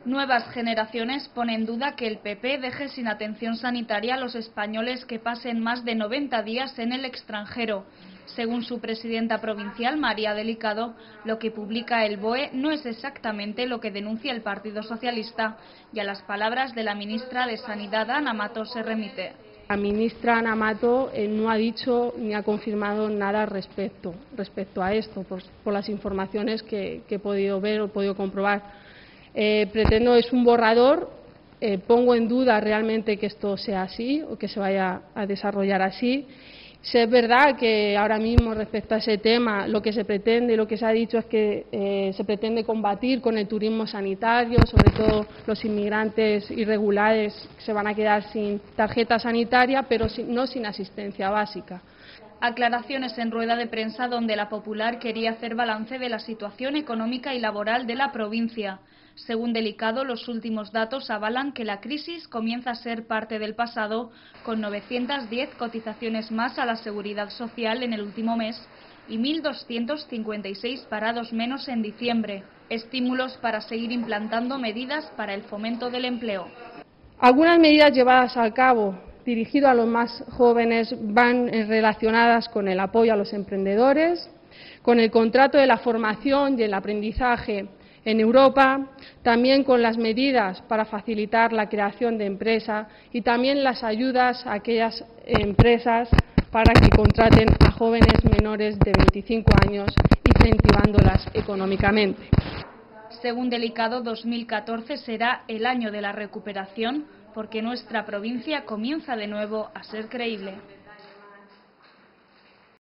Nuevas generaciones ponen en duda que el PP deje sin atención sanitaria a los españoles que pasen más de 90 días en el extranjero. Según su presidenta provincial, María Delicado, lo que publica el BOE no es exactamente lo que denuncia el Partido Socialista, y a las palabras de la ministra de Sanidad, Ana Mato, se remite. La ministra Ana Mato no ha dicho ni ha confirmado nada respecto a esto, por las informaciones que he podido ver o he podido comprobar. Es un borrador, pongo en duda realmente que esto sea así o que se vaya a desarrollar así. Es verdad que ahora mismo respecto a ese tema lo que se pretende y lo que se ha dicho es que se pretende combatir con el turismo sanitario, sobre todo los inmigrantes irregulares se van a quedar sin tarjeta sanitaria, pero no sin asistencia básica. Aclaraciones en rueda de prensa donde la Popular quería hacer balance de la situación económica y laboral de la provincia. Según Delicado, los últimos datos avalan que la crisis comienza a ser parte del pasado, con 910 cotizaciones más a la Seguridad Social en el último mes y 1.256 parados menos en diciembre. Estímulos para seguir implantando medidas para el fomento del empleo. Algunas medidas llevadas a cabo dirigido a los más jóvenes van relacionadas con el apoyo a los emprendedores, con el contrato de la formación y el aprendizaje en Europa, también con las medidas para facilitar la creación de empresa y también las ayudas a aquellas empresas para que contraten a jóvenes menores de 25 años, incentivándolas económicamente. Según Delicado, 2014 será el año de la recuperación porque nuestra provincia comienza de nuevo a ser creíble.